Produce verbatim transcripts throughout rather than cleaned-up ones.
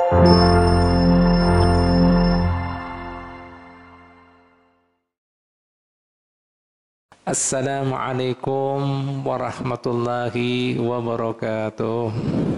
Assalamualaikum warahmatullahi wabarakatuh.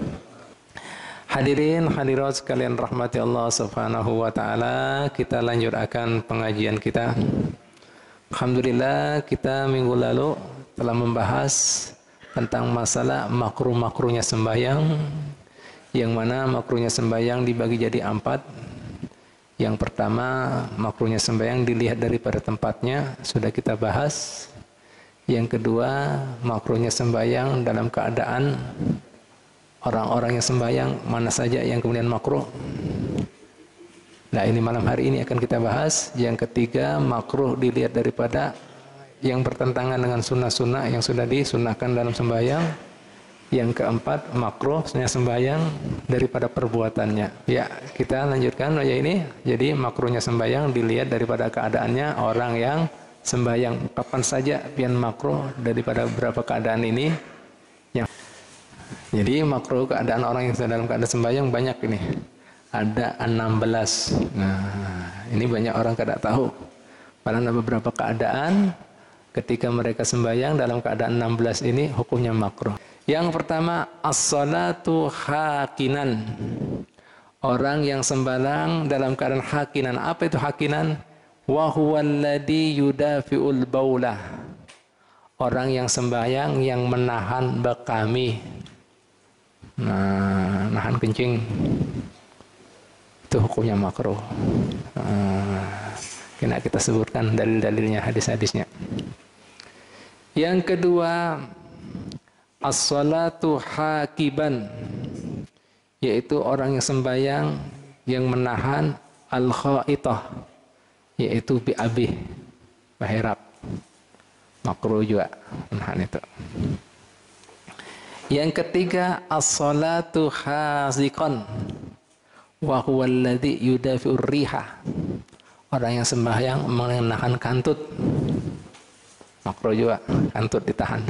Hadirin hadirat sekalian rahmati Allah Subhanahu wa taala, kita lanjutkan pengajian kita. Alhamdulillah, kita minggu lalu telah membahas tentang masalah makruh-makruhnya sembahyang, yang mana makruhnya sembahyang dibagi jadi empat. Yang pertama, makruhnya sembahyang dilihat daripada tempatnya, sudah kita bahas. Yang kedua, makruhnya sembahyang dalam keadaan orang-orang yang sembahyang mana saja yang kemudian makruh. Nah, ini malam hari ini akan kita bahas. Yang ketiga, makruh dilihat daripada yang bertentangan dengan sunnah-sunnah yang sudah disunnahkan dalam sembahyang. Yang keempat, makruhnya sembahyang daripada perbuatannya. Ya, kita lanjutkan ya ini. Jadi makruhnya sembahyang dilihat daripada keadaannya orang yang sembahyang. Kapan saja pian makruh daripada beberapa keadaan ini. Yang jadi makruh keadaan orang yang sedang dalam keadaan sembahyang banyak ini. Ada enam belas. Nah, ini banyak orang tidak tahu. Padahal ada beberapa keadaan ketika mereka sembahyang dalam keadaan enam belas ini hukumnya makruh. Yang pertama, as-salatu hakinan. Orang yang sembahyang dalam keadaan hakinan. Apa itu hakinan? Wa huwal ladzi yudafi'ul baulah. Orang yang sembahyang yang menahan bekami. Nah, nahan kencing. Itu hukumnya makruh. Nah, kena kita sebutkan dalil-dalilnya, hadis-hadisnya. Yang kedua, as-salatu hakiban, yaitu orang yang sembahyang yang menahan al-khaitah, yaitu bi abih, baherap, makruh juga menahan itu. Yang ketiga, as-salatu haziqan, wa huwa alladhi yudafi'ur riha, orang yang sembahyang menahan kantut, makruh juga kantut ditahan.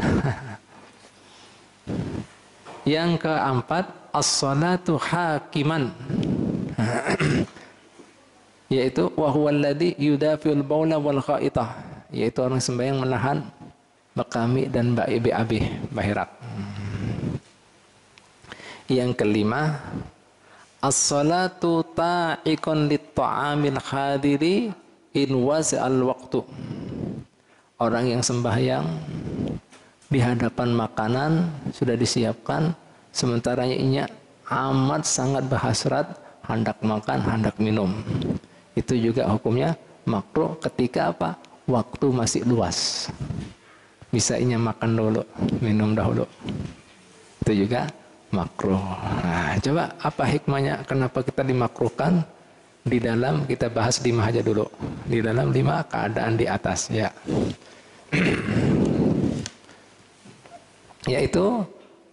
Yang keempat, as-salatu hakiman, yaitu wa huwa alladhi yudafi'ul baula wal khaitah, yaitu orang sembahyang menahan bekami dan B A B, bahirak. Yang kelima, as-salatu ta'iqan lit-ta'amil hadiri in wasi'al waqtu, orang yang sembahyang di hadapan makanan sudah disiapkan, sementara inya amat sangat berhasrat hendak makan, hendak minum. Itu juga hukumnya makruh ketika apa? Waktu masih luas. Bisa inya makan dulu, minum dahulu. Itu juga makruh. Nah, coba apa hikmahnya? Kenapa kita dimakruhkan? Di dalam kita bahas lima aja dulu. Di dalam lima keadaan di atas, ya. Yaitu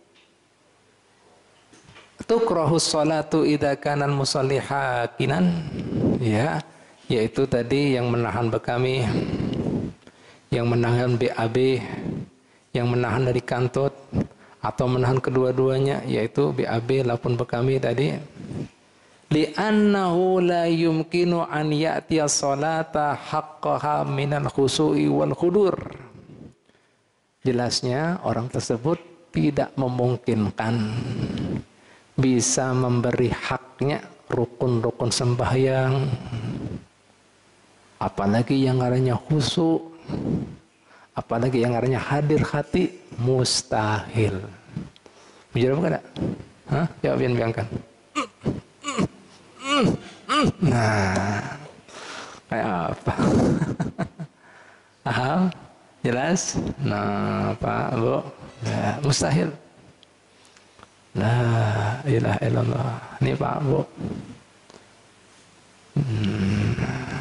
tukrahus sholatu idza kana al-musalli hakinan, ya, yaitu tadi yang menahan bekami, yang menahan B A B, yang menahan dari kantut atau menahan kedua-duanya, yaitu B A B lapun bekami tadi. Li'annahu la yumkinu an ya'tiya sholata haqqaha minal khusu'i wal khudur. Jelasnya orang tersebut tidak memungkinkan bisa memberi haknya rukun-rukun sembahyang, apalagi yang ngarannya khusyuk, apalagi yang ngarannya hadir hati, mustahil. Jawab enggak? Hah? Jawabin biangkan. Nah, kayak apa? Paham? Jelas? Nah, Pak, Bu, ya, mustahil. La ilaha illallah. Ini Pak, Bu. Hmm.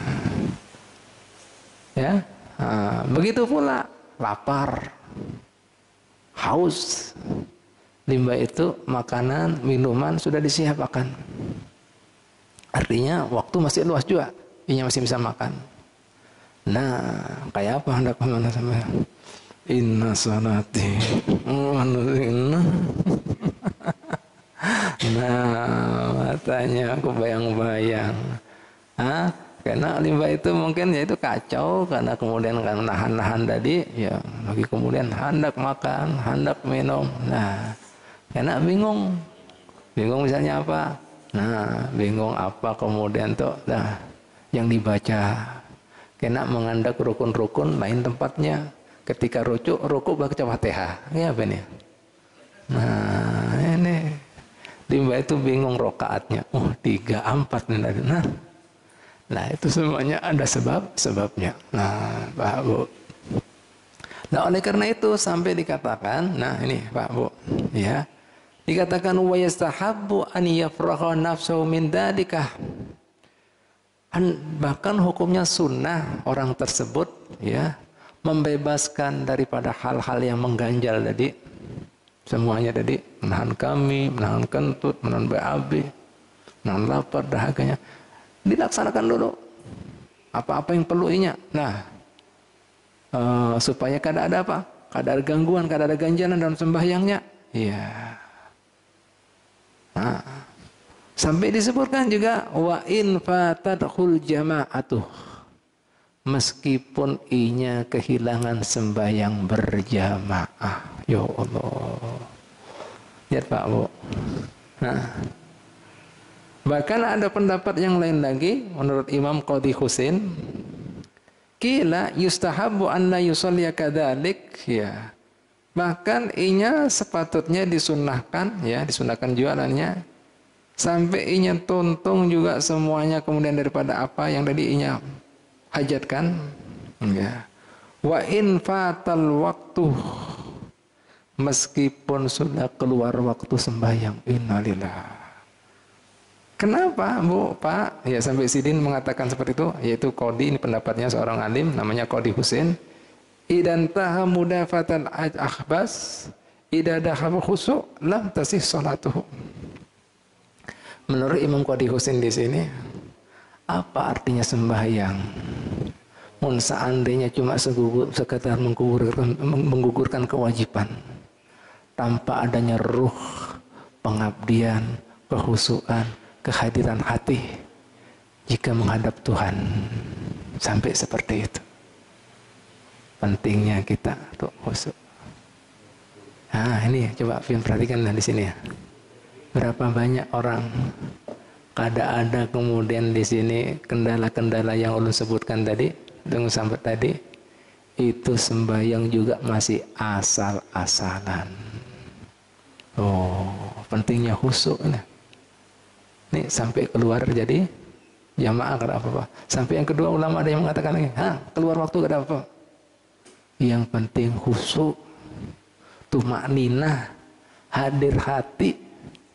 Ya, nah, begitu pula lapar, haus. Limbah itu makanan, minuman sudah disiapkan. Artinya waktu masih luas juga, ini masih bisa makan. Nah, kayak apa hendak mana sama? Inna salati wa nusina. Nah, katanya, aku bayang-bayang. Ah, karena limbah itu mungkin ya itu kacau karena kemudian kan nahan-nahan tadi, ya lagi kemudian hendak makan, hendak minum. Nah, karena bingung, bingung misalnya apa? Nah, bingung apa kemudian tuh, nah yang dibaca. Kena mengandak rukun-rukun lain tempatnya. Ketika rujuk, rukuk baca Fatihah. Ya apa ini? Nah, ini limbah itu bingung rokaatnya. Oh, tiga, empat. Nah, nah itu semuanya ada sebab-sebabnya. Nah, Pak Bu. Nah, oleh karena itu sampai dikatakan, nah ini Pak Bu, ya. Dikatakan wa yastahabbu an yafragha nafsuhu min dzalika. Bahkan hukumnya sunnah orang tersebut ya membebaskan daripada hal-hal yang mengganjal tadi. Semuanya tadi, menahan kami, menahan kentut, menahan B A B, menahan lapar, dahaganya. Dilaksanakan dulu. Apa-apa yang perlu inya. Nah, uh, supaya kada ada apa? Kada ada gangguan, kada ada ganjalan dalam sembahyangnya. Iya. Nah, sampai disebutkan juga wa in fatadkhul jama'atuh. Meskipun inya kehilangan sembahyang berjamaah. Ya Allah. Lihat Pak Bu. Nah, bahkan ada pendapat yang lain lagi menurut Imam Qadhi Husain. Kila yustahabu an la yusalliya kadzalik ya. Bahkan inya sepatutnya disunahkan ya, disunahkan jualannya sampai inya tuntung juga semuanya kemudian daripada apa yang tadi inya hajatkan ya. Wa in fatal waktu, meskipun sudah keluar waktu sembahyang. Innalillah. Kenapa Bu, Pak? Ya sampai Sidin mengatakan seperti itu, yaitu Qadhi, ini pendapatnya seorang alim namanya Qadhi Husain. Idan taha mudafatan akhbas idza dahaba khusu' lam tasih salatuhu. Menurut Imam Qadhi Husain di sini, apa artinya sembahyang? Mun seandainya cuma segugur, sekedar menggugurkan, menggugurkan kewajiban tanpa adanya ruh, pengabdian, kehusuan, kehadiran hati jika menghadap Tuhan, sampai seperti itu. Pentingnya kita untuk khusyuk. Nah ini coba Pian perhatikan di sini ya. Berapa banyak orang kada ada kemudian di sini kendala-kendala yang ulun sebutkan tadi dengan sampai tadi itu sembahyang juga masih asal-asalan. Oh, pentingnya khusyuk nih. Nih sampai keluar jadi jamaah kada apa-apa. Sampai yang kedua ulama ada yang mengatakan lagi, "Hah, keluar waktu kada apa-apa." Yang penting khusyuk, tumakninah, hadir hati.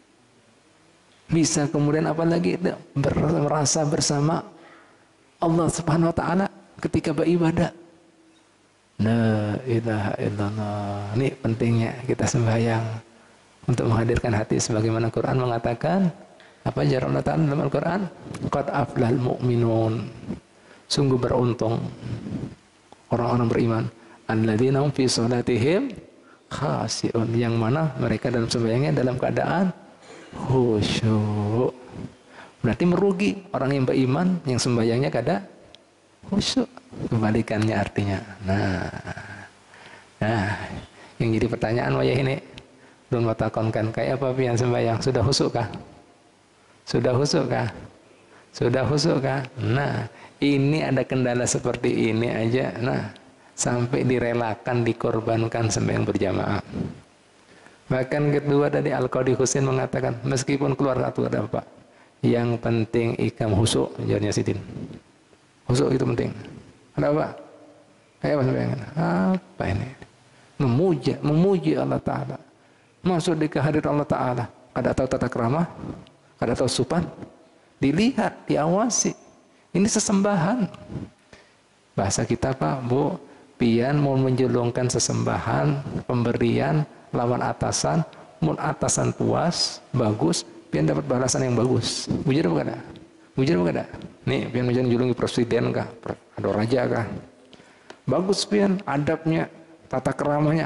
Bisa kemudian apa lagi merasa bersama Allah Subhanahu wa taala ketika beribadah. La ilaha illallah. Ini pentingnya kita sembahyang untuk menghadirkan hati sebagaimana Quran mengatakan, apa jar Allah Ta'ala dalam Al-Quran? Qad aflahal mu'minun. Sungguh beruntung orang-orang beriman. Alladzina hum fi sholatihim khashi'un. Yang mana mereka dalam sembahyangnya dalam keadaan khusyuk. Berarti merugi orang yang beriman yang sembahyangnya kada khusyuk. Kebalikannya artinya. Nah, nah, yang jadi pertanyaan wayah ini, dun matakonkan kayak apa pian sembahyang? Sudah khusyuk kah? Sudah khusyuk kah? Sudah khusyuk kah? Nah, ini ada kendala seperti ini aja. Nah, sampai direlakan, dikorbankan sembahyang berjamaah. Bahkan kedua tadi Al-Qadhi Husain mengatakan, meskipun keluar satu ada apa? Yang penting ikam khusyuk, jawabnya Sidin. Khusyuk itu penting. Ada apa? Kayak apa sembahyang? Apa ini? Memuja, memuji Allah Ta'ala. Masuk di kehadiran Allah Ta'ala. Kada tahu tata krama, kada tahu sopan. Dilihat, diawasi. Ini sesembahan. Bahasa kita Pak, Bu, pian mau menjelongkan sesembahan, pemberian, lawan atasan, mun atasan puas, bagus, pian dapat balasan yang bagus. Bujur apa kada? Bujur apa kada? Nih, pian menjulungi presiden kah? Ada raja kah? Bagus pian, adabnya, tata keramanya,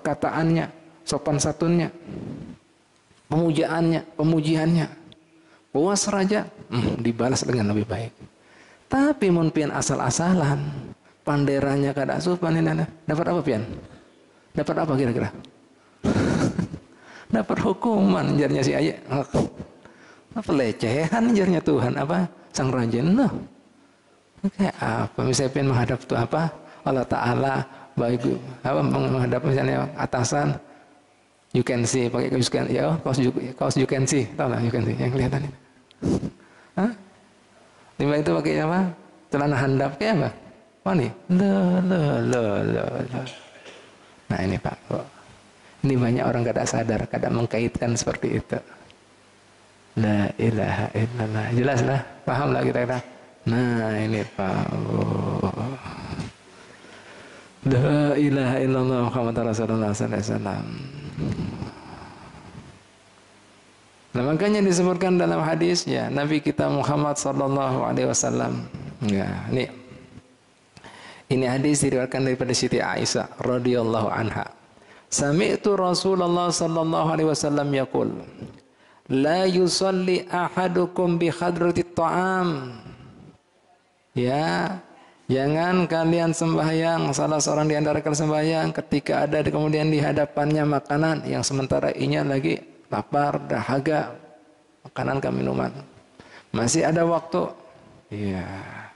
perkataannya, sopan santunnya, pemujaannya, pemujiannya. puas raja, hmm, dibalas dengan lebih baik. Tapi mun pian asal-asalan, panderanya kada supan ini, dapat apa pian? Dapat apa kira-kira? Dapat hukuman jarnya si ayah. Pelecehan jarnya Tuhan apa? Sang raja. Nah, kayak apa? Misalnya pian menghadap tuh apa? Allah Ta'ala baik apa menghadap misalnya atasan, you can see pakai kaos kan ya kaos kaos you can see, tahu lah you can see yang kelihatan itu. Hah? Timbang itu pakai apa? Celana handap kayak apa? Mana? Lo lo lo lo lo. Nah ini Pak, ini banyak orang kada sadar, kada mengkaitkan seperti itu. La ilaha illallah. Jelas lah, paham lah kita kira. Nah ini Pak. Oh. La ilaha illallah Muhammad Rasulullah sallallahu alaihi wasallam. Nah, makanya disebutkan dalam hadis ya Nabi kita Muhammad sallallahu alaihi wasallam. Ya, ini ini hadis diriwayatkan daripada Siti Aisyah radhiyallahu anha. Sami'tu Rasulullah sallallahu alaihi wasallam yaqul, la yusalli ahadukum bi hadratit ta'am. Ya, jangan kalian sembahyang, salah seorang di antara kalian sembahyang ketika ada kemudian di hadapannya makanan yang sementara inya lagi lapar, dahaga, makanan ke minuman. Masih ada waktu. Iya.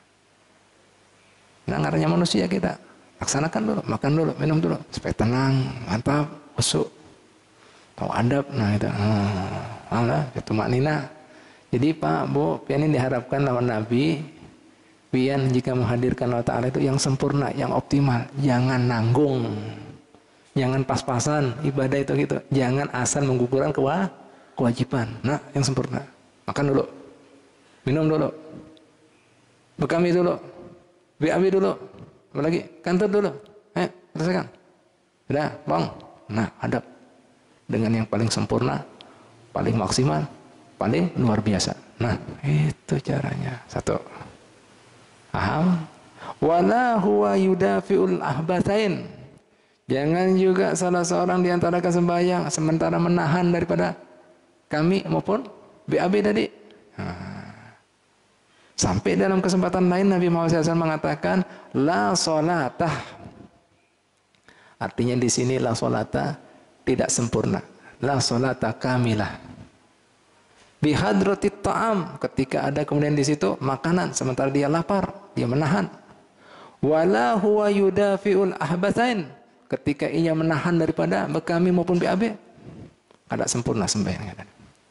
Nah, ngarannya manusia kita. Laksanakan dulu, makan dulu, minum dulu supaya tenang, mantap, usuk. Tahu adab, nah itu. Hmm, Allah, itu maknina. Jadi Pak, Bu, pian ini diharapkan lawan Nabi, pian jika menghadirkan Allah Ta'ala itu yang sempurna, yang optimal, jangan nanggung. Jangan pas-pasan ibadah itu gitu. Jangan asal menggugurkan kewa, kewajiban. Nah, yang sempurna. Makan dulu. Minum dulu. Bekami dulu. B A B dulu. Apalagi kantor dulu. Eh, selesaikan. Sudah, bang. Nah, adab. Dengan yang paling sempurna, paling maksimal, paling luar biasa. Nah, itu caranya. Satu. Paham? Wala huwa yudafi'ul ahbathain. Jangan juga salah seorang di antara kesembahyang sementara menahan daripada kami maupun B A B tadi. Nah. Sampai dalam kesempatan lain Nabi Muhammad shallallahu alaihi wasallam mengatakan la sholatah. Artinya di sini la sholatah tidak sempurna. La sholatah kamilah. Bihadratit ta'am, ketika ada kemudian di situ makanan sementara dia lapar, dia menahan. Wala huwa yudafi'ul ahbathain, ketika ia menahan daripada bekami maupun B A B, kada sempurna sembahyangnya.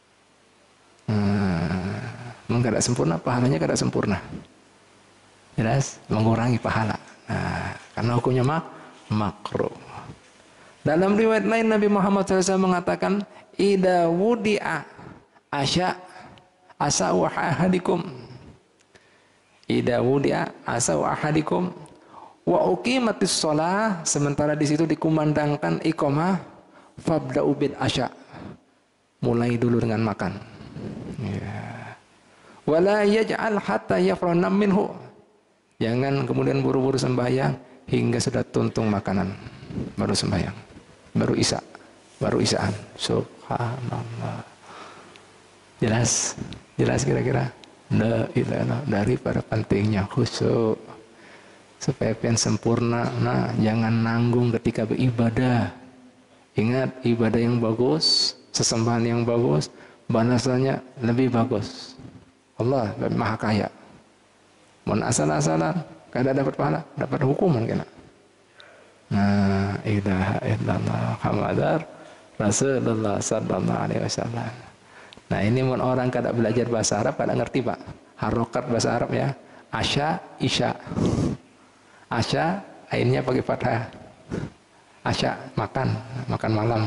Hmm, kada sempurna, pahalanya kada sempurna. Jelas, mengurangi pahala. Nah, karena hukumnya mak makruh. Dalam riwayat lain Nabi Muhammad shallallahu alaihi wasallam mengatakan, "Idza wudi'a asya asa wa ahadikum." Idza wudi'a asa wa ahadikum wa uqimatis shalah, sementara di situ dikumandangkan iqamah, fabda'u bil asya. Mulai dulu dengan makan. Ya. Wala yaj'al hatta yafrana minhu. Jangan kemudian buru-buru sembahyang hingga sudah tuntung makanan baru sembahyang, baru isya, baru isyaan. Subhanallah. Jelas, jelas kira-kira. La ilaha daripada pentingnya khusyuk supaya pian sempurna. Nah, jangan nanggung ketika beribadah. Ingat, ibadah yang bagus, sesembahan yang bagus, balasannya lebih bagus. Allah Maha Kaya. Mun asal-asalan kada dapat pahala, dapat hukuman kena. Nah, ilaha illallah Muhammadar Rasulullah sallallahu alaihi wasallam. Nah, ini mun orang kada belajar bahasa Arab kada ngerti, Pak. Harokat bahasa Arab ya. Asya, isya. Asya ainnya pakai fathah. Asya makan, makan malam.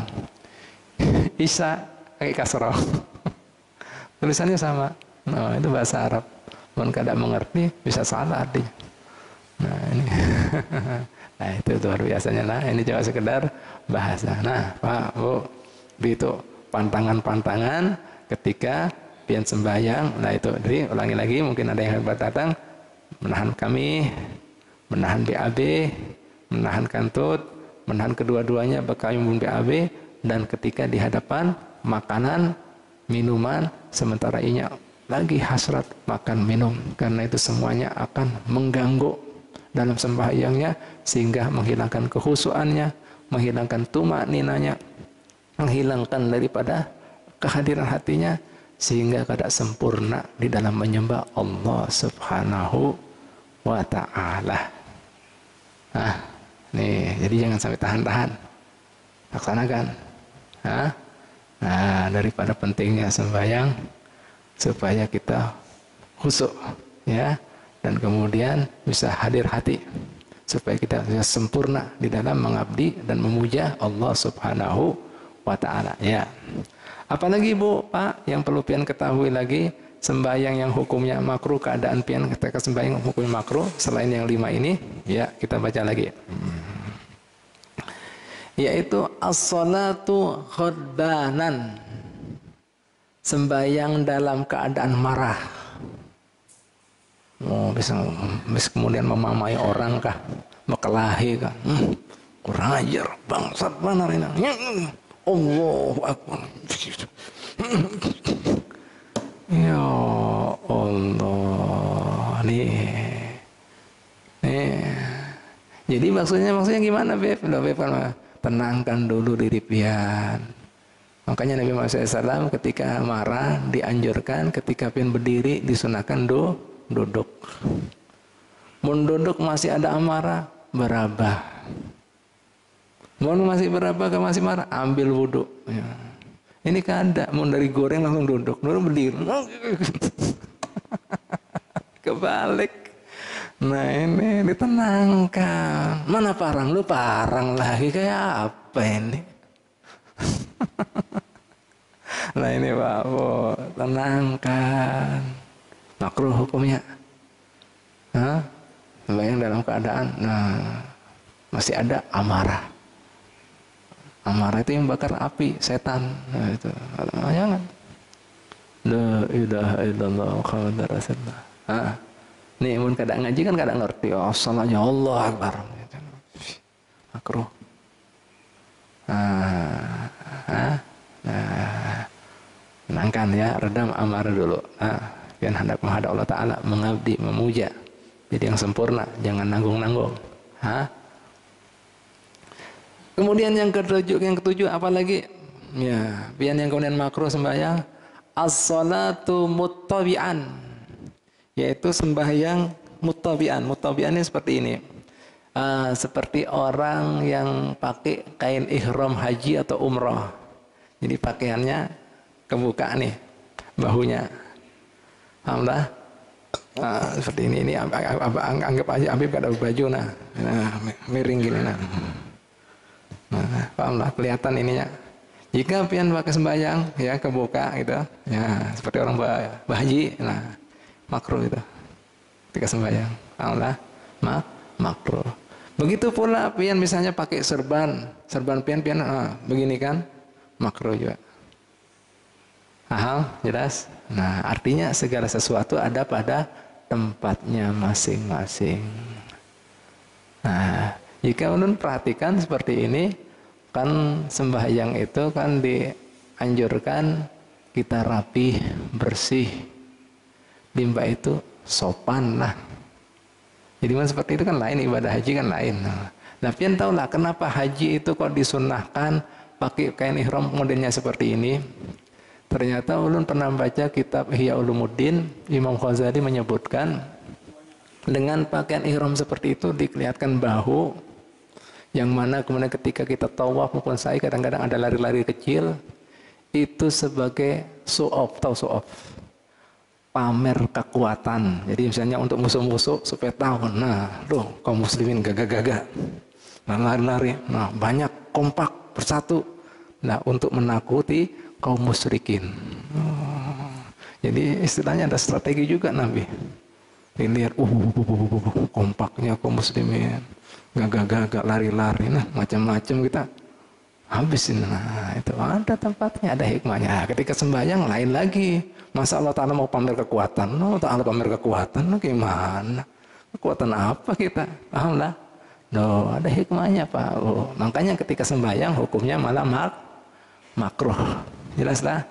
Isya pakai kasroh. Tulisannya sama. Nah, itu bahasa Arab. Mun kada mengerti bisa salah artinya. Nah, ini. Nah, itu luar biasanya. Nah, ini cuma sekedar bahasa. Nah, Pak, Bu, itu pantangan-pantangan ketika pian sembahyang. Nah, itu jadi ulangi lagi, mungkin ada yang hebat datang, menahan kami, menahan B A B, menahan kantut, menahan kedua-duanya bekal maupun B A B, dan ketika di hadapan makanan, minuman, sementara inya lagi hasrat makan minum, karena itu semuanya akan mengganggu dalam sembahyangnya sehingga menghilangkan kekhusyuannya, menghilangkan tumak ninanya, menghilangkan daripada kehadiran hatinya sehingga tidak sempurna di dalam menyembah Allah Subhanahu wa ta'ala. Nah, nih, jadi jangan sampai tahan-tahan, laksanakan. Nah, nah, daripada pentingnya sembahyang supaya kita khusyuk, ya, dan kemudian bisa hadir hati supaya kita bisa sempurna di dalam mengabdi dan memuja Allah Subhanahu wa ta'ala, ya. Apalagi Bu, Pak, yang perlu pian ketahui lagi, sembahyang yang hukumnya makruh, keadaan pian ketika sembahyang hukumnya makruh selain yang lima ini, ya, kita baca lagi. Yaitu as-salatu khadbanan, sembahyang dalam keadaan marah. Oh, bisa, bisa kemudian memamai orang kah, mekelahi kah, hmm, kurang ajar, bangsat mana ini, Allahu Akbar. Ya Allah, nih, nih. Jadi maksudnya maksudnya gimana, Beb? Loh, Beb, kan tenangkan dulu diri pian. Makanya Nabi Muhammad shallallahu alaihi wasallam ketika marah dianjurkan ketika pian berdiri disunahkan do duduk. Mun duduk masih ada amarah, berabah. Mun masih berabah, ke masih marah, ambil wudhu. Ya. Ini kan ada, mun dari goreng langsung duduk, dulu berdiri. Kebalik. Nah ini ditenangkan. Mana parang? Lu parang lagi kayak apa ini? Nah ini Pak, oh, tenangkan. Makruh hukumnya. Hah? Sembahyang dalam keadaan, nah, masih ada amarah. Amarah itu yang bakar api, setan. Nah itu, jangan. La ilaha illallah Muhammadur Rasulullah. Ah. Nih, mun kadang ngaji kan kadang ngerti. Oh, salahnya Allah Akbar. Makruh. Ah, ah, nah, tenangkan ya, redam amarah dulu. Ah, biar hendak menghadap Allah Taala, mengabdi, memuja. Jadi yang sempurna, jangan nanggung-nanggung. Hah? Kemudian yang ketujuh, yang ketujuh apalagi? Ya, biar yang kemudian makruh sembahyang, as-salatu muttabi'an, yaitu sembahyang muttabi'an. Muttabi'an ini seperti ini. Uh, seperti orang yang pakai kain ihram haji atau umrah. Jadi pakaiannya kebuka nih, bahunya. Alhamdulillah. Uh, seperti ini, ini anggap aja Habib ada baju, nah, nah miring gini, nah. Nah, pahamlah, kelihatan ininya. Jika pian pakai sembahyang, ya kebuka gitu, ya seperti orang bah bahaji, nah makruh itu. Ketika sembahyang, alhamdulillah, mak makruh. Begitu pula pian misalnya pakai serban, serban pian pian, nah, begini kan, makruh juga. Paham, jelas. Nah, artinya segala sesuatu ada pada tempatnya masing-masing. Nah, jika ulun perhatikan seperti ini, kan sembahyang itu kan dianjurkan kita rapi, bersih. Limba itu sopan lah. Jadi man seperti itu kan lain, ibadah haji kan lain. Nah, pian tahu lah kenapa haji itu kok disunahkan pakai kain ihram modelnya seperti ini. Ternyata ulun pernah baca kitab Ihya Ulumuddin, Imam Ghazali menyebutkan dengan pakaian ihram seperti itu dikelihatkan bahu, yang mana kemudian ketika kita tawaf maupun sa'i kadang-kadang ada lari-lari kecil, itu sebagai show-off, tahu show-off, pamer kekuatan. Jadi misalnya untuk musuh-musuh supaya tahu, nah loh kaum muslimin gagah-gagah, nah lari-lari, nah banyak, kompak, bersatu, nah untuk menakuti kaum musyrikin. Oh, jadi istilahnya ada strategi juga Nabi. Dilihat, uh, uh, uh, uh, uh, kompaknya kaum muslimin, gagah-gagah, lari-lari, nah macam-macam kita habisin. Nah itu ada tempatnya, ada hikmahnya. Nah, ketika sembahyang lain lagi. Masa Allah Ta'ala mau pamer kekuatan? Allah Ta'ala pamer kekuatan, nah, gimana? Kekuatan apa kita? Paham lah? No, ada hikmahnya Pak. Oh, makanya ketika sembahyang hukumnya malah mak makruh. Jelas lah.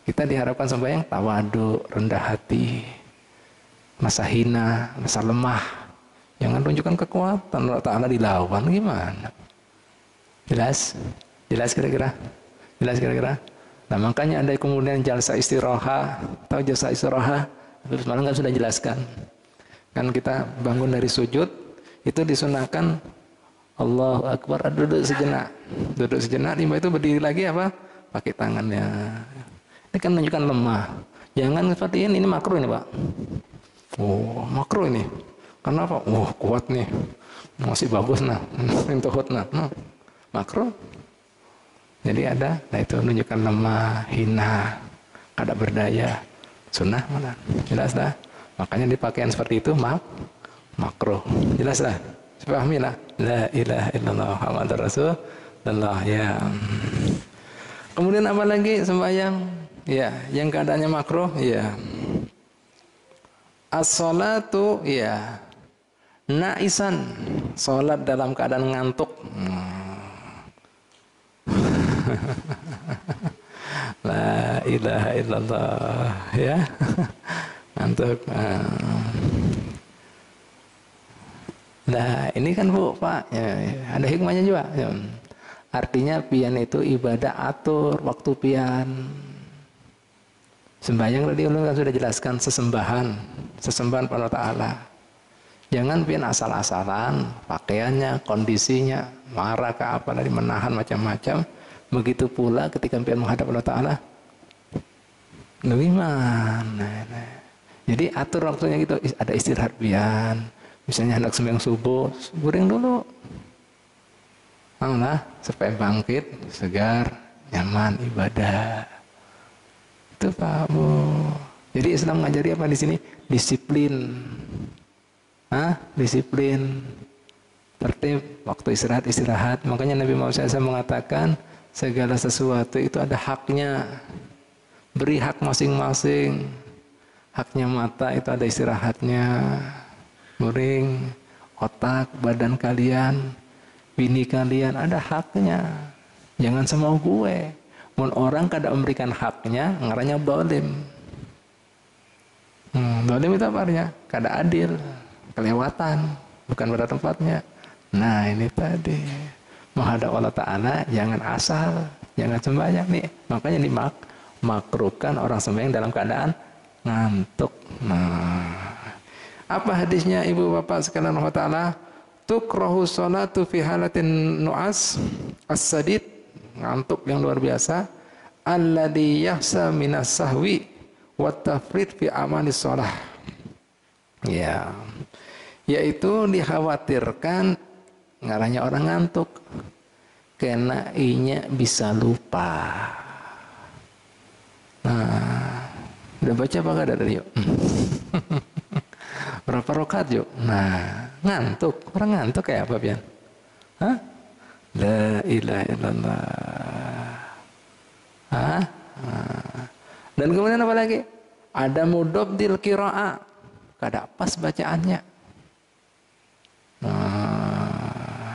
Kita diharapkan sembahyang tawadu, rendah hati, masa hina, masa lemah. Jangan tunjukkan kekuatan, Allah Ta'ala dilawan gimana? Jelas? Jelas kira-kira? Jelas kira-kira? Nah makanya ada kemudian jalsa istirahat, tahu jalsa istirahat? Terus malam kan sudah jelaskan. Kan kita bangun dari sujud, itu disunahkan Allahu Akbar, duduk sejenak. Duduk sejenak, lima itu berdiri lagi apa? Pakai tangannya. Ini kan menunjukkan lemah. Jangan seperti ini, ini makruh ini Pak. Oh, makruh ini. Karena apa? Oh, kuat nih. Masih bagus nah. Intuhut nah. nah. Makruh. Jadi ada, nah itu menunjukkan lemah, hina, kada berdaya. Sunnah mana? Jelas dah. Makanya di pakaian seperti itu mak makruh. Jelas dah. Pahami lah. La ilaha illallah Muhammadur Rasulullah. Ya. Kemudian apa lagi sembahyang? Ya, yang keadaannya makruh, ya. As-salatu, ya. Naisan, salat dalam keadaan ngantuk. La ilaha illallah, ya. Ngantuk. Nah, ini kan Bu, Pak, ya, ada hikmahnya juga. Ya. Artinya pian itu ibadah atur waktu pian. Sembahyang tadi kan sudah jelaskan sesembahan, sesembahan pada Allah Ta'ala. Jangan pian asal-asalan, pakaiannya, kondisinya, marah ke apa tadi, menahan macam-macam. Begitu pula ketika pian menghadap Allah Ta'ala. Bagaimana? Jadi atur waktunya gitu, ada istirahat pian. Misalnya hendak sembahyang subuh, guring dulu. Maulah supaya bangkit, segar, nyaman, ibadah. Itu Pak Bu. Jadi Islam mengajari apa di sini? Disiplin. Hah? Disiplin. Tertib, waktu istirahat, istirahat. Makanya Nabi Muhammad shallallahu alaihi wasallam mengatakan, segala sesuatu itu ada haknya. Beri hak masing-masing. Haknya mata itu ada istirahatnya. Guring, otak, badan kalian, bini kalian ada haknya. Jangan semau gue. Mun orang kada memberikan haknya, ngaranya dolim. Hmm, dolim itu apa artinya? Kada adil, kelewatan, bukan pada tempatnya. Nah ini tadi menghadap Allah Ta'ala jangan asal, jangan sembahyang nih. Makanya dimak makruhkan orang sembahyang dalam keadaan ngantuk. Nah, apa hadisnya ibu bapak sekalian Allah Ta'ala? Tukrahu sholatu fi halatin nu'as as-sadid, ngantuk yang luar biasa, alladhi yahsa minas sahwi wa tafrid fi amalis sholah. Ya, yaitu dikhawatirkan ngaranya orang ngantuk kena inya bisa lupa. Nah, udah baca apa enggak dari yuk? Berapa rokat yuk? Nah, ngantuk. Orang ngantuk kayak apa pian? Hah? La ilaha illallah. Hah? Nah. Dan kemudian apa lagi? Ada mudabdil qira'a. Kada pas bacaannya. Nah.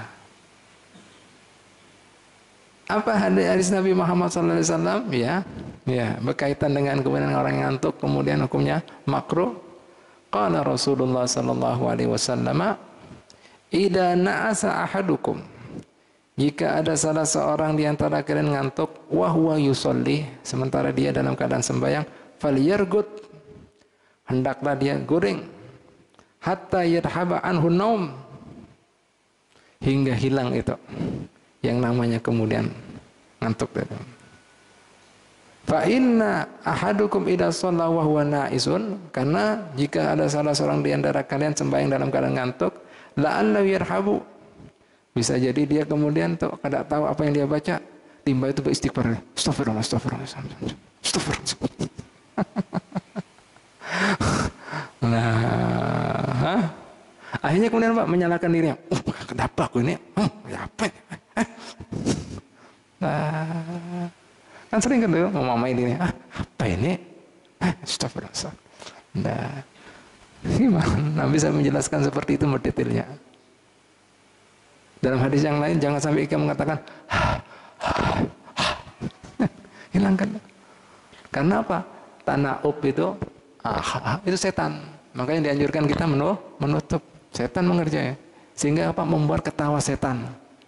Apa hadis Nabi Muhammad sallallahu alaihi wasallam? Ya. Ya, berkaitan dengan kemudian orang yang ngantuk kemudian hukumnya makruh. Qala Rasulullah sallallahu alaihi wasallam, "Idza na'asa ahadukum." Jika ada salah seorang di antara kalian ngantuk, wa huwa yusolli, sementara dia dalam keadaan sembahyang, falyargut, hendaklah dia guring, hatta yadhhaba anhu naum, hingga hilang itu yang namanya kemudian ngantuk itu. Fa inna ahadukum idza shalla wa huwa na'isun, karena jika ada salah seorang di antara kalian sembahyang dalam keadaan ngantuk, la'alla yarhabu, bisa jadi dia kemudian tuh kada tahu apa yang dia baca, timba itu beristighfar, astagfirullah, astagfirullah, astagfirullah. Nah, akhirnya kemudian Pak menyalahkan dirinya, oh kenapa aku ini, oh ya apa ini? Nah, kan sering kan tuh memamai diri, ah apa ini? Eh, astagfirullah. Nah, gimana? Nah, bisa menjelaskan seperti itu mendetailnya. Dalam hadis yang lain jangan sampai ikan mengatakan, hilangkan. Karena apa? Tanaub itu ah, itu setan. Makanya dianjurkan kita menutup. Setan mengerjai. Sehingga apa? Membuat ketawa setan.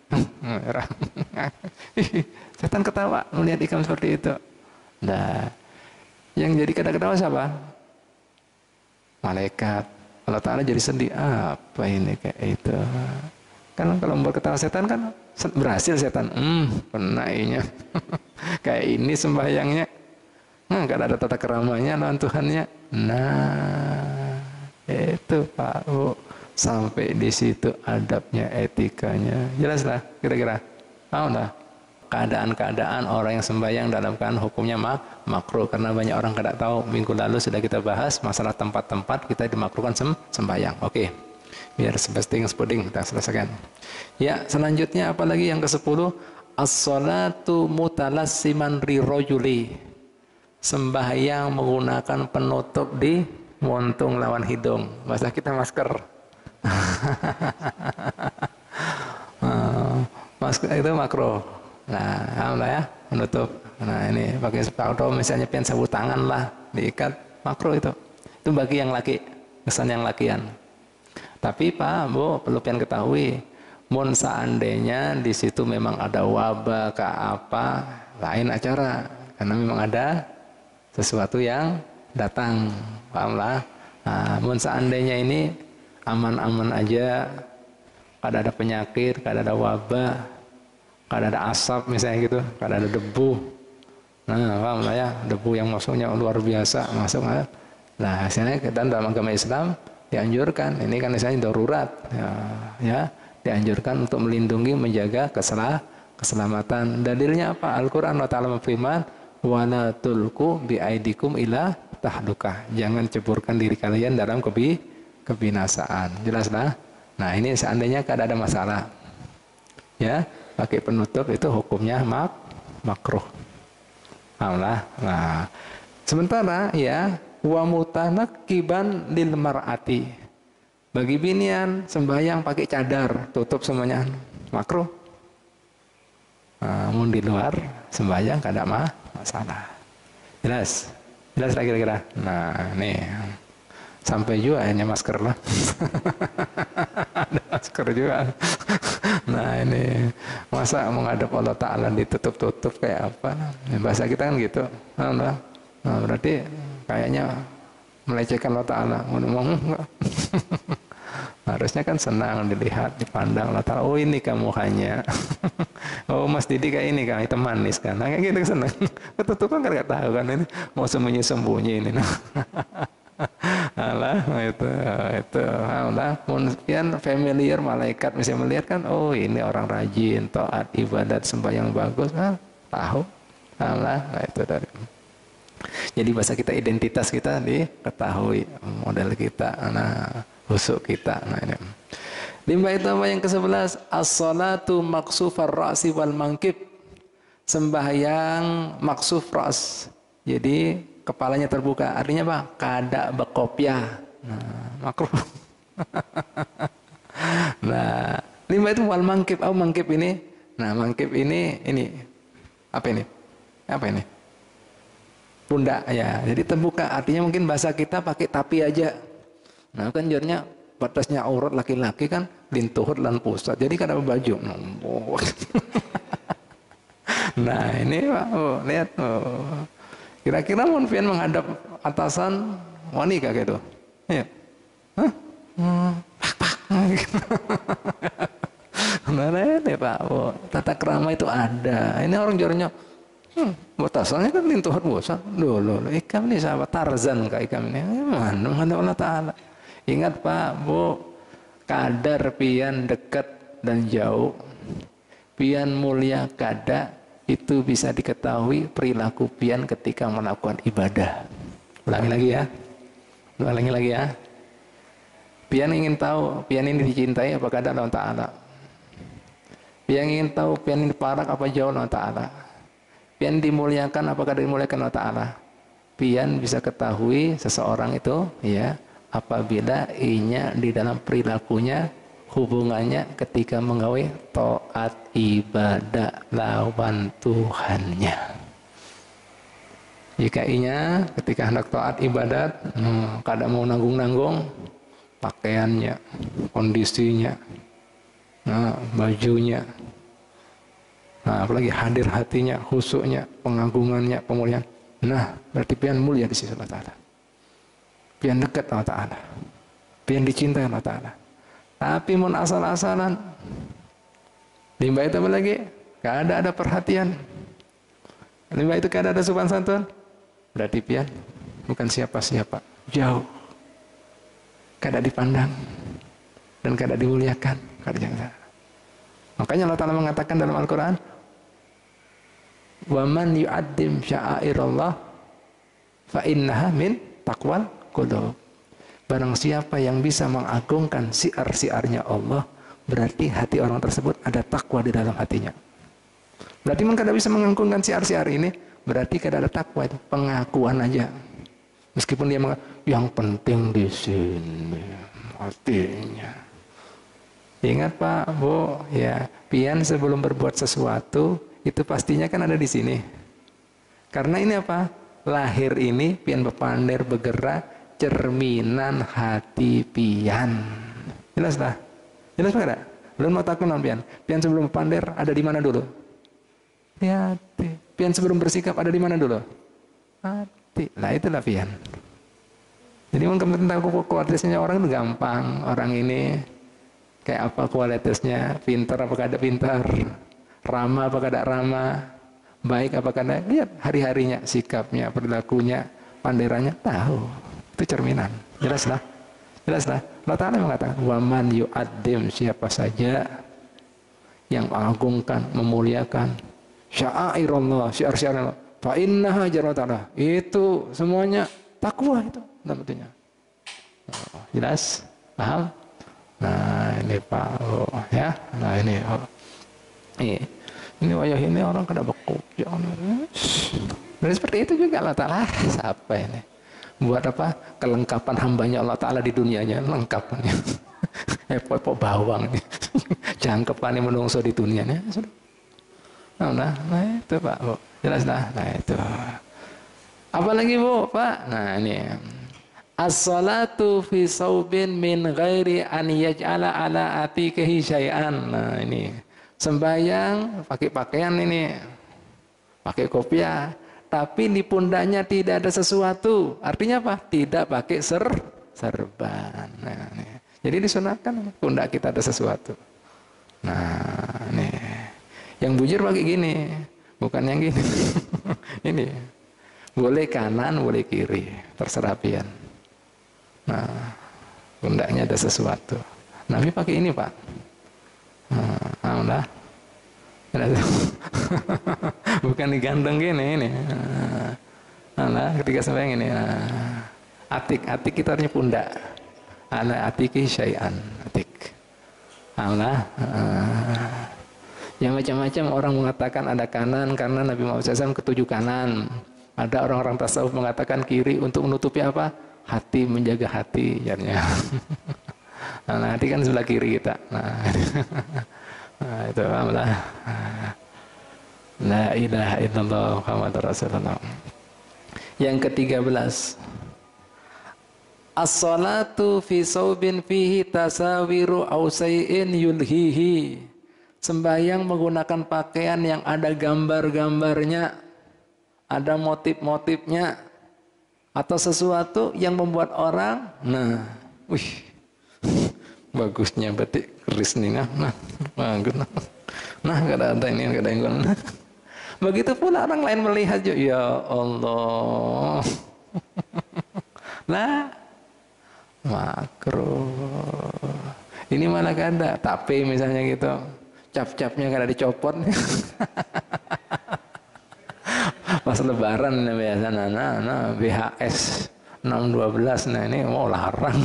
Setan ketawa melihat ikam seperti itu. Nah, yang jadi kata-ketawa siapa? Malaikat. Allah Ta'ala jadi sedih. Apa ini kayak itu? Kan kalau membuat ketawa setan kan berhasil setan. Hmm, penainya. Kayak ini sembahyangnya. Nah, kan ada tata keramanya lawan Tuhannya. Nah, itu Pak Bu. Sampai di situ adabnya, etikanya. Jelas lah, kira-kira. Tahu lah. Keadaan-keadaan orang yang sembahyang dalam keadaan hukumnya mak makruh. Karena banyak orang tidak tahu. Minggu lalu sudah kita bahas masalah tempat-tempat kita dimakruhkan sem sembahyang. Oke. Biar sepesting sepuding kita selesaikan. Ya, selanjutnya apalagi yang kesepuluh, as-salatu mutalassiman rirojuli. Sembahyang menggunakan penutup di montung lawan hidung. Bahasa kita masker. Masker itu makruh. Nah, alhamdulillah ya, menutup. Nah, ini pakai sepatu misalnya pian sabu tangan lah, diikat, makruh itu. Itu bagi yang laki, kesan yang lakian. Tapi Pak, Bu, perlu pian ketahui, mun seandainya di situ memang ada wabah ke apa, lain acara. Karena memang ada sesuatu yang datang. Pahamlah? Nah, mun seandainya ini aman-aman aja, kada ada penyakit, kada ada wabah, kada ada asap misalnya gitu, kada ada debu. Nah, pahamlah ya, debu yang masuknya luar biasa, masuk. Nah, hasilnya kita dalam agama Islam dianjurkan, ini kan misalnya darurat, ya, ya dianjurkan untuk melindungi, menjaga keselah, keselamatan. Dalilnya apa? Al-Quran wa ta'ala berfirman, wala tulku biaidikum ila tahdukah. Jangan ceburkan diri kalian dalam kebi, kebinasaan. Jelas lah? Nah, ini seandainya kada ada masalah. Ya, pakai penutup itu hukumnya mak makruh. Alhamdulillah. Nah, sementara ya wa mutanaqqiban lil mar'ati. Bagi binian sembahyang pakai cadar, tutup semuanya. Makruh. Nah, mun di luar sembahyang kada mah masalah. Jelas? Jelas lah kira-kira. Nah, nih. Sampai juga hanya masker lah. Ada masker juga. Nah, ini masa menghadap Allah Ta'ala ditutup-tutup kayak apa? Bahasa kita kan gitu. Nah, nah berarti kayaknya melecehkan Allah Ta'ala. Ngomong enggak. Harusnya kan senang dilihat, dipandang Allah Ta'ala. Oh, ini kamu hanya. Oh, Mas Didi kayak ini kan, itu manis kan. Nah, kayak gitu senang. Ketutupan kan nggak tahu kan ini mau sembunyi-sembunyi ini. Alah, itu itu alah, mungkin familiar malaikat bisa melihat kan, oh ini orang rajin, taat, ibadat, sembahyang bagus, ah, tahu. Alah, nah itu dari. Jadi bahasa kita, identitas kita diketahui, model kita, nah husuk kita. Nah ini. Lima itu apa yang kesebelas? As-salatu maksufar ra'si wal mangkib. Sembahyang maksuf ras. Jadi kepalanya terbuka. Artinya apa? Kada bekopya. Nah, makruh. Nah, lima itu wal mangkib. Oh, mangkib ini. Nah, mangkib ini ini apa ini? Apa ini? Pundak ya. Jadi terbuka. Artinya mungkin bahasa kita pakai tapi aja. Nah, kan jadinya batasnya aurat laki-laki kan lintuhut lan pusat. Jadi kan ada baju. Nah, ini Pak, oh, lihat. Oh. Kira-kira mun pian menghadap atasan wanita kayak gitu. Iya. Hah? Hmm, pak pak. Nah, ini Pak, oh, tata krama itu ada. Ini orang jarangnya hmm, batasannya kan lintuhut pusat. Loh, loh, loh, ikam ini sahabat Tarzan kak ikam ini. Mana menghadap Allah Ta'ala. Ingat Pak, Bu, kadar pian dekat dan jauh, pian mulia kada, itu bisa diketahui perilaku pian ketika melakukan ibadah. Ulangi lagi ya. Ulangi lagi ya. Pian ingin tahu pian ini dicintai apa kada Allah Ta'ala. Pian ingin tahu pian ini parak apa jauh Allah Ta'ala. Pian dimuliakan apa kada dimuliakan Allah Ta'ala. Pian bisa ketahui seseorang itu ya apabila inya di dalam perilakunya, hubungannya ketika menggawe taat ibadah lawan Tuhannya. Y K I-nya ketika hendak taat ibadat, hmm, kadang mau nanggung-nanggung, pakaiannya, kondisinya, nah, bajunya, nah, apalagi hadir hatinya, khusyuknya, pengagungannya, pemuliaan. Nah, berarti pian mulia di sisi Allah Ta'ala. Pian dekat Allah Ta'ala. Pian dicintai Allah Ta'ala. Tapi mun asal-asalan, limbah itu apa lagi? Gak ada ada perhatian. Limbah itu gak ada ada sopan santun. Berarti pian bukan siapa-siapa, jauh, kada dipandang dan kada dimuliakan, kada jangan. Makanya Allah Ta'ala mengatakan dalam Al-Quran, wa man yu'addim sya'airallah fa innaha min taqwal qulub. Barang siapa yang bisa mengagungkan siar-siarnya Allah, berarti hati orang tersebut ada takwa di dalam hatinya. Berarti man kada bisa mengagungkan siar-siar ini, berarti kada ada takwa, itu pengakuan aja. Meskipun dia mengatakan yang penting di sini hatinya. Ingat Pak, Bu, ya, pian sebelum berbuat sesuatu itu pastinya kan ada di sini. Karena ini apa? Lahir ini pian bepander bergerak cerminan hati pian. Jelas lah? Jelas Pak? Kada? Belum mau takut non pian. Pian sebelum bepander ada di mana dulu? Hati. Pian sebelum bersikap ada di mana dulu? Hati. Lah itulah pian. Jadi untuk tentang kualitasnya orang itu gampang. Orang ini kayak apa kualitasnya? Pintar apa kada pintar? Ramah apa kada ramah? Baik apa kada? Lihat hari-harinya, sikapnya, perilakunya, panderannya, tahu. Itu cerminan. Jelas lah. Jelas lah. Allah Ta'ala mengatakan, wa man yu'addim, siapa saja yang mengagungkan, memuliakan sya'airallah, syiar-syiar Allah, fa innaha jaratalah, itu semuanya takwa itu namanya. Oh, jelas? Paham? Nah, ini Pak, oh, ya. Nah, ini oh. Ini ini wayah ini orang kada beku. Ya Allah. Dan seperti itu juga Allah Ta'ala. Siapa ini? Buat apa? Kelengkapan hambanya Allah Ta'ala di dunianya, lengkap. Epok-epok bawang nih. Jangkepannya menungso di dunianya. Sudah. Nah, nah, nah itu Pak, Bu. Jelas lah. Nah itu. Apalagi Bu, Pak? Nah ini. As-salatu fi saubin min ghairi an yaj'ala ala atikihi syai'an. Nah ini. Sembayang pakai pakaian ini. Pakai kopiah. Tapi di pundaknya tidak ada sesuatu. Artinya apa? Tidak pakai ser serban. Nah, ini. Jadi disunahkan pundak kita ada sesuatu. Nah, ini. Yang bujur pakai gini, bukan yang gini. Ini boleh kanan, boleh kiri, terserah pian. Nah, pundaknya ada sesuatu. Nabi pakai ini Pak. Nah, udah. Bukan diganteng gini ini. Nah, ketika sembahyang ini. Nah, atik, atik kita artinya pundak. Ala atiki syai'an, atik. Allah. Yang macam-macam orang mengatakan ada kanan karena Nabi Muhammad shallallahu alaihi wasallam ketujuh kanan. Ada orang-orang tasawuf mengatakan kiri untuk menutupi apa? Hati, menjaga hati. Jadinya. Nah, hati kan sebelah kiri kita. Nah, nah itu alhamdulillah. La ilaha illallah Muhammadur Rasulullah. Yang ketiga belas. As-salatu fi saubin fihi tasawiru aw say'in yulhihi. Sembahyang menggunakan pakaian yang ada gambar-gambarnya, ada motif-motifnya, atau sesuatu yang membuat orang, nah, wih, bagusnya batik keris nih, nah, nah, bagus, nah, nah, gak ada ini, gak ada yang nah. Begitu pula orang lain melihat, ya Allah, lah, makro, ini mana gak ada, tapi misalnya gitu. Cap-capnya kada dicopot. Pas lebaran biasa nah, nah B H S enam dua belas nah ini mau larang.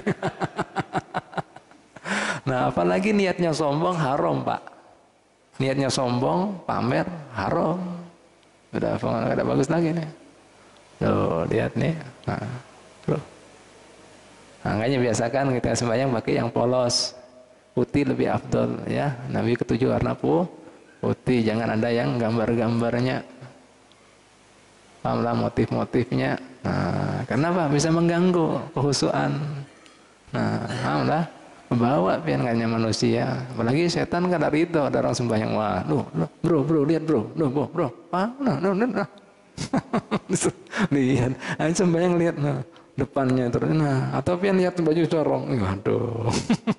Nah, apalagi niatnya sombong haram, Pak. Niatnya sombong, pamer haram. Udah kada bagus lagi nih. Tuh, lihat nih. Nah, tuh. Makanya biasakan kita sembahyang pakai yang polos. Putih lebih afdol ya. Nabi ketujuh warna putih, jangan ada yang gambar-gambarnya. Pahamlah motif-motifnya. Nah, kenapa? Bisa mengganggu kehusuan. Nah, pahamlah. Bawa piangannya manusia. Apalagi setan kan dari itu ada orang sembahyang. Wah, lu, lu, bro, bro, lihat bro, lu, bro, bro, ah, nah, nah, nah, nah. Lihat, ayo sembahyang lihat, nah, depannya terus, nah, atau pian lihat baju corong, waduh,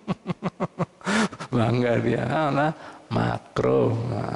bangga dia, nah, makro.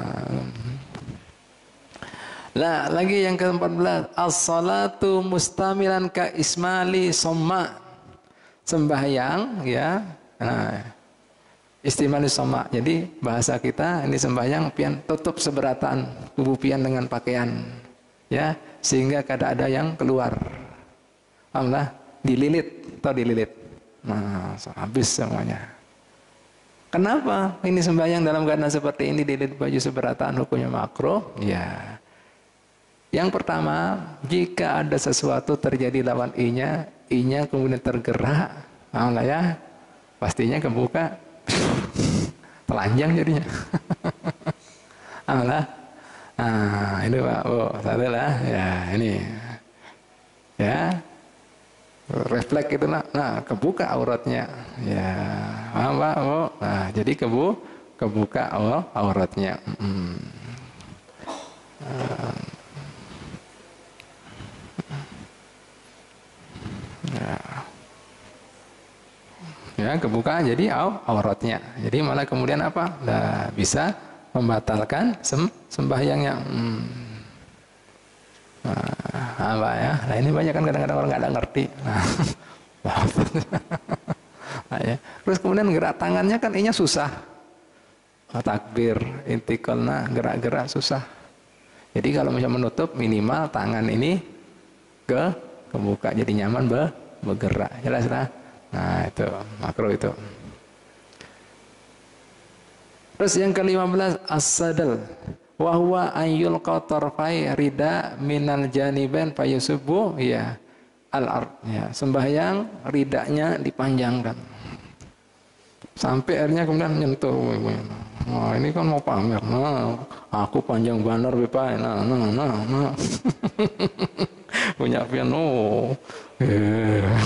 Nah, lagi yang keempat belas, as-salatu mustamilan ka ismali somma, sembahyang, ya. Nah, istimali soma. Jadi bahasa kita ini sembahyang pian tutup seberatan tubuh pian dengan pakaian, ya, sehingga kada ada yang keluar. Alhamdulillah, dililit atau dililit. Nah, habis semuanya. Kenapa ini sembahyang dalam keadaan seperti ini dililit baju seberatan hukumnya makruh? Ya. Yang pertama, jika ada sesuatu terjadi lawan i-nya, i-nya kemudian tergerak, alhamdulillah ya. Pastinya kebuka, telanjang jadinya. Alhamdulillah. Nah, ini Pak, oh, satu lah, ya ini, ya, refleks itu lah. Nah, kebuka auratnya, ya, paham Pak, oh, nah, jadi kebu, kebuka oh, auratnya. Hmm. Hmm. Ya. Ya, kebuka jadi aw, auratnya. Jadi malah kemudian apa? Nah, bisa membatalkan sem, sembahyangnya. Hmm. Nah, apa ya? Nah, ini banyak kan kadang-kadang orang nggak ada ngerti. Nah, nah, ya. Terus kemudian gerak tangannya kan inya susah. Takbir, intiqalna, gerak-gerak susah. Jadi kalau misalnya menutup minimal tangan ini ke kebuka jadi nyaman be, bergerak. Jelas lah. Nah itu makro itu. Terus yang kelima belas as-sadal wa huwa ayyul qatarfai rida minal janibain fayusubu ya al-ard ya, sembahyang ridanya dipanjangkan sampai akhirnya kemudian nyentuh. Wah, ini kan mau pamer. Nah, aku panjang banar bepa. Nah, nah, nah, nah. Punya piano. Yeah.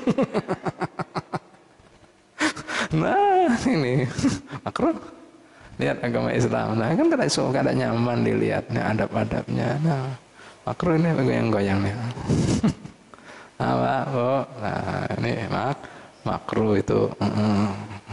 Nah, ini makruh. Lihat agama Islam. Nah, kan kada iso kada nyaman dilihatnya adab-adabnya. Nah, makruh ini goyang-goyang nih. Apa? Oh, nah, ini mak makruh itu. Uh-uh.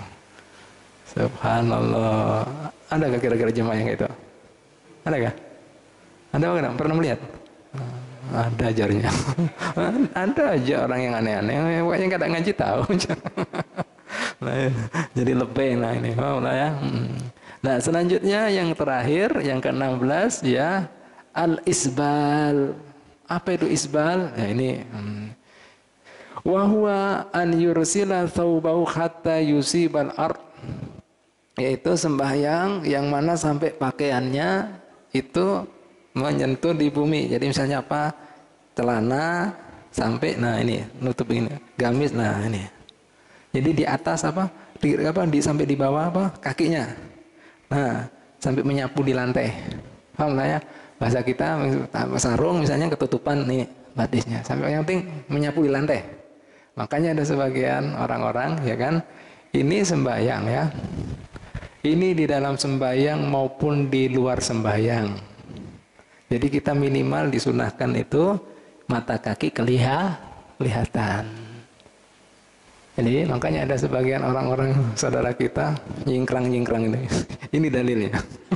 Subhanallah. Adakah kira-kira jemaah yang itu? Adakah? Ada enggak? Pernah melihat? Ada ajarnya. Ada aja orang yang aneh-aneh. Pokoknya kadang ngaji tahu. Nah, jadi lebih nah ini. Oh, nah ya. Nah, selanjutnya yang terakhir yang keenam belas ya al-isbal. Apa itu isbal? Ya ini hmm. wa huwa an yursila thawbahu hatta yusibal ard. Yaitu sembahyang yang mana sampai pakaiannya itu menyentuh di bumi. Jadi misalnya apa? Celana sampai nah ini nutup ini, gamis nah ini. Jadi di atas apa? Di apa? Di sampai di bawah apa? Kakinya. Nah, sampai menyapu di lantai. Paham lah ya? Bahasa kita sarung misalnya ketutupan nih batisnya. Sampai yang penting menyapu di lantai. Makanya ada sebagian orang-orang ya kan, ini sembahyang ya. Ini di dalam sembahyang maupun di luar sembahyang. Jadi kita minimal disunahkan itu mata kaki kelihatan. Jadi makanya ada sebagian orang-orang saudara kita nyingkrang-nyingkrang ini. Ini dalilnya.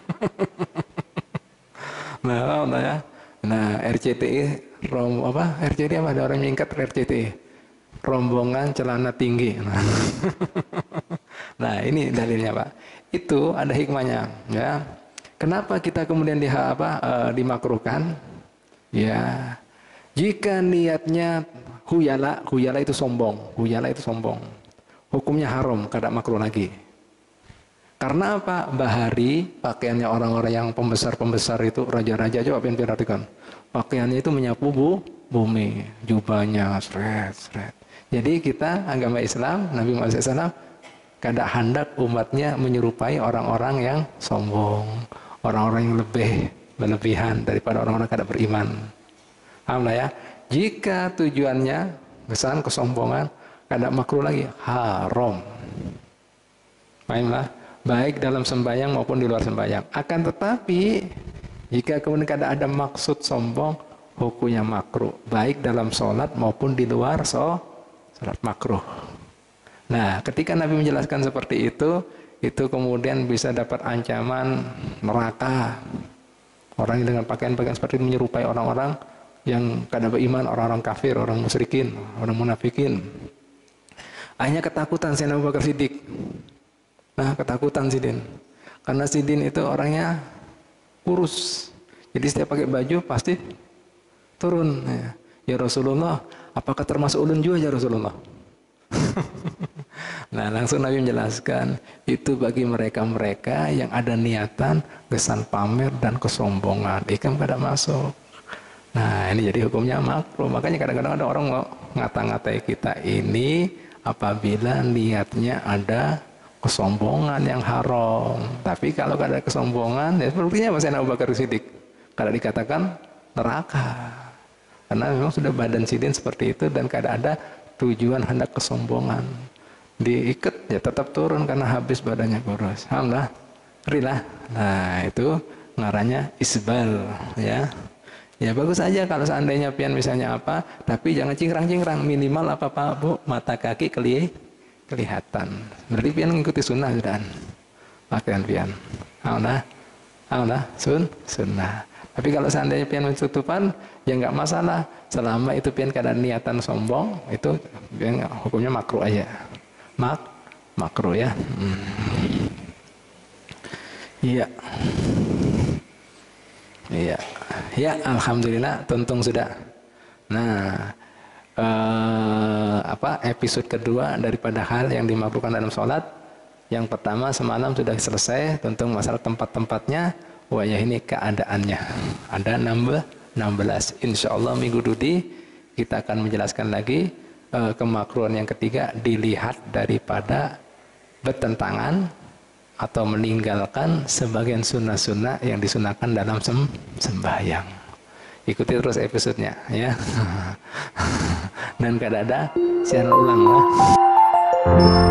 Nah, nah ya. Nah, R C T I rom apa? R C T I apa? Ada orang nyingkat R C T I. Rombongan celana tinggi. Nah, nah ini dalilnya, Pak. Itu ada hikmahnya, ya. Kenapa kita kemudian di apa uh, dimakruhkan? Ya, jika niatnya huyala, huyala itu sombong, huyala itu sombong. Hukumnya haram, kada makruh lagi. Karena apa? Bahari, pakaiannya orang-orang yang pembesar-pembesar itu, raja-raja, coba pengen perhatikan. Pakaiannya itu menyapu bu, bumi, jubahnya, seret, seret. Jadi kita agama Islam, Nabi Muhammad shallallahu alaihi wasallam kada hendak umatnya menyerupai orang-orang yang sombong, orang-orang yang lebih berlebihan daripada orang-orang kada beriman. Paham lah ya? Jika tujuannya kesan kesombongan, kada makruh lagi, haram. Paham lah? Baik dalam sembahyang maupun di luar sembahyang. Akan tetapi jika kemudian kada ada maksud sombong, hukumnya makruh, baik dalam sholat maupun di luar so, sholat makruh. Nah, ketika Nabi menjelaskan seperti itu, itu kemudian bisa dapat ancaman neraka. Orang yang dengan pakaian-pakaian seperti itu menyerupai orang-orang yang kada beriman, orang-orang kafir, orang musyrikin, orang munafikin. Hanya ketakutan Sayyidina Abu Bakar Siddiq. Nah, ketakutan Sidin. Karena Sidin itu orangnya kurus. Jadi setiap pakai baju pasti turun. Ya, ya Rasulullah, apakah termasuk ulun juga ya Rasulullah? Nah, langsung Nabi menjelaskan, itu bagi mereka-mereka yang ada niatan kesan pamer dan kesombongan. Ikam kada masuk. Nah, ini jadi hukumnya makruh. Makanya kadang-kadang ada orang mau ngata-ngatai kita ini apabila niatnya ada kesombongan yang haram. Tapi kalau ada kesombongan, ya sepertinya Mas Abu Bakar Siddiq. Kalau dikatakan neraka. Karena memang sudah badan sidin seperti itu dan kada ada tujuan hendak kesombongan. Diikat ya tetap turun karena habis badannya kurus. Alhamdulillah. Rilah. Nah, itu ngarannya isbal ya. Ya bagus aja kalau seandainya pian misalnya apa, tapi jangan cingkrang-cingkrang, minimal apa Pak Bu, mata kaki keli kelihatan. Berarti pian mengikuti sunnah sudah. Pakaian pian. Alhamdulillah. Alhamdulillah sun sunnah. Tapi kalau seandainya pian mencutupan, ya nggak masalah. Selama itu pian kada niatan sombong, itu pian hukumnya makruh aja. Mak makruh ya. Iya. Hmm. Iya. Ya, alhamdulillah tuntung sudah. Nah, eh, apa episode kedua daripada hal yang dimakruhkan dalam sholat. Yang pertama semalam sudah selesai tentang masalah tempat-tempatnya. Wah ya ini keadaannya. Ada enam belas. Insya Allah minggu dudi kita akan menjelaskan lagi eh, kemakruhan yang ketiga, dilihat daripada bertentangan atau meninggalkan sebagian sunnah-sunnah yang disunahkan dalam sem sembahyang. Ikuti terus episodenya ya. Dan kada ada siaran ulang lah.